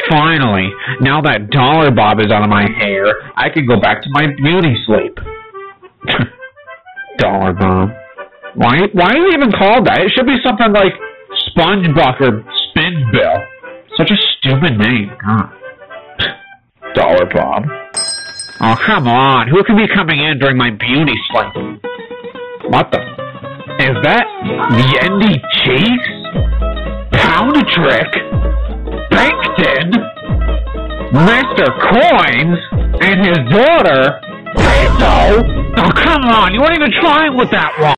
Finally, now that dollarbob is out of my hair, I can go back to my beauty sleep. Dollarbob. Why is it even called that? It should be something like SpongeBob or Spinbill. Such a stupid name. God. Dollarbob. Oh, come on. Who could be coming in during my beauty sleep? What the? Is that Yendi Cheeks? Pound Trick? Bankton? Mr. Coins? And his daughter? Peso? Oh, come on. You weren't even trying with that one.